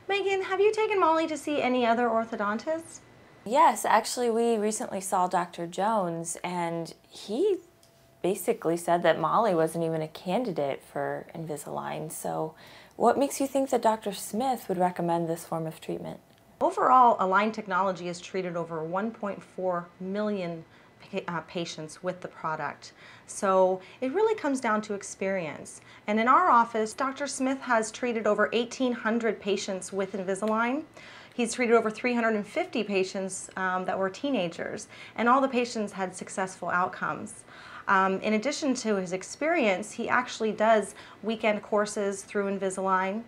Megan, have you taken Molly to see any other orthodontists? Yes, actually, we recently saw Dr. Jones, and he basically said that Molly wasn't even a candidate for Invisalign. So what makes you think that Dr. Smith would recommend this form of treatment? Overall, Align Technology has treated over 1.4 million patients with the product. So it really comes down to experience. And in our office, Dr. Smith has treated over 1,800 patients with Invisalign. He's treated over 350 patients that were teenagers, and all the patients had successful outcomes. In addition to his experience, he actually does weekend courses through Invisalign.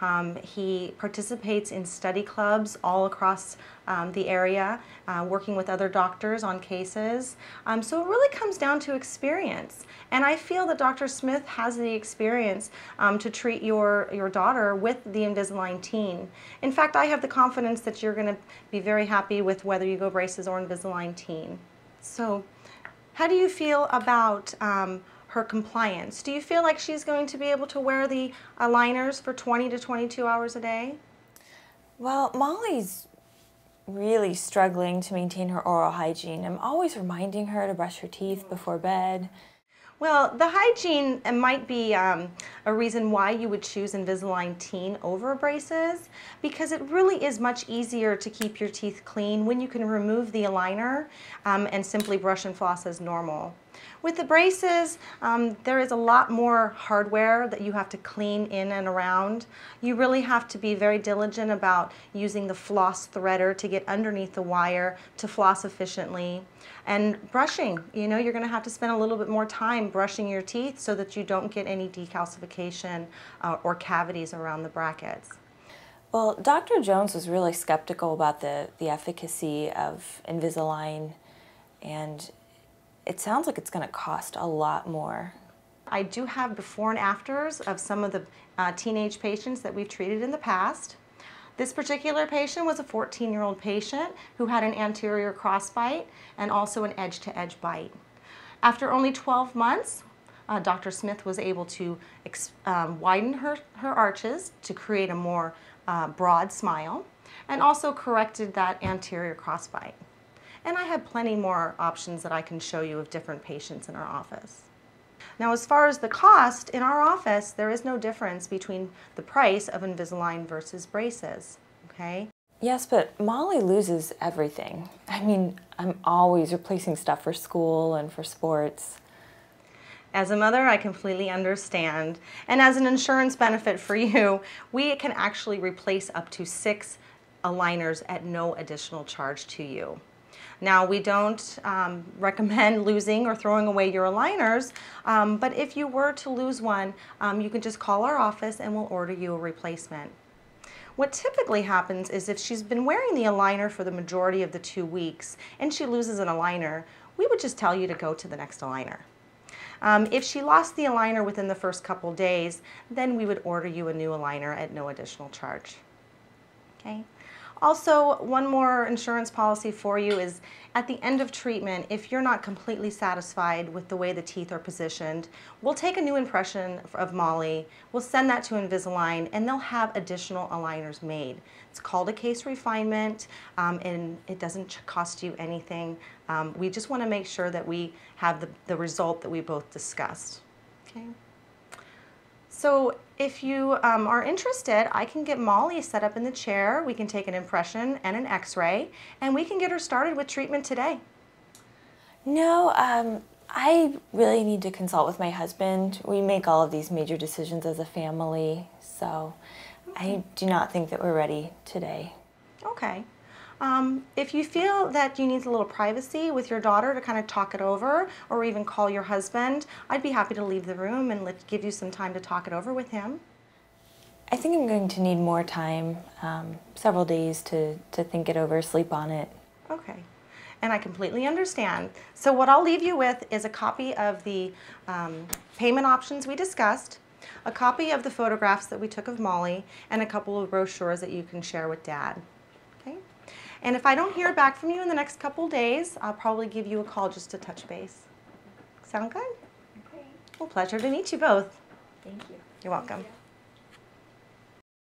He participates in study clubs all across the area, working with other doctors on cases. So it really comes down to experience. And I feel that Dr. Smith has the experience to treat your daughter with the Invisalign Teen. In fact, I have the confidence that you're going to be very happy with whether you go braces or Invisalign Teen. So, how do you feel about her compliance? Do you feel like she's going to be able to wear the aligners for 20 to 22 hours a day? Well, Molly's really struggling to maintain her oral hygiene. I'm always reminding her to brush her teeth before bed. Well, the hygiene might be a reason why you would choose Invisalign Teen over braces, because it really is much easier to keep your teeth clean when you can remove the aligner and simply brush and floss as normal. With the braces, there is a lot more hardware that you have to clean in and around. You really have to be very diligent about using the floss threader to get underneath the wire to floss efficiently. And brushing, you know, you're going to have to spend a little bit more time brushing your teeth so that you don't get any decalcification or cavities around the brackets. Well, Dr. Jones was really skeptical about the efficacy of Invisalign, and it sounds like it's going to cost a lot more. I do have before and afters of some of the teenage patients that we've treated in the past. This particular patient was a 14-year-old patient who had an anterior crossbite and also an edge-to-edge bite. After only 12 months, Dr. Smith was able to widen her arches to create a more broad smile, and also corrected that anterior crossbite. And I have plenty more options that I can show you of different patients in our office. Now, as far as the cost, in our office, there is no difference between the price of Invisalign versus braces, okay? Yes, but Molly loses everything. I mean, I'm always replacing stuff for school and for sports. As a mother, I completely understand. And as an insurance benefit for you, we can actually replace up to 6 aligners at no additional charge to you. Now, we don't recommend losing or throwing away your aligners, but if you were to lose one, you can just call our office and we'll order you a replacement. What typically happens is if she's been wearing the aligner for the majority of the 2 weeks and she loses an aligner, we would just tell you to go to the next aligner. If she lost the aligner within the first couple days, then we would order you a new aligner at no additional charge. Okay? Also, one more insurance policy for you is at the end of treatment, if you're not completely satisfied with the way the teeth are positioned, we'll take a new impression of Molly, we'll send that to Invisalign, and they'll have additional aligners made. It's called a case refinement, and it doesn't cost you anything. We just want to make sure that we have the result that we both discussed. Okay? So if you are interested, I can get Molly set up in the chair. We can take an impression and an x-ray, and we can get her started with treatment today. No, I really need to consult with my husband. We make all of these major decisions as a family, so I do not think that we're ready today. Okay. If you feel that you need a little privacy with your daughter to kind of talk it over, or even call your husband, I'd be happy to leave the room and give you some time to talk it over with him. I think I'm going to need more time, several days to think it over, sleep on it. Okay. And I completely understand. So what I'll leave you with is a copy of the payment options we discussed, a copy of the photographs that we took of Molly, and a couple of brochures that you can share with Dad. Okay? And if I don't hear back from you in the next couple days, I'll probably give you a call just to touch base. Sound good? Okay. Well, pleasure to meet you both. Thank you. You're welcome.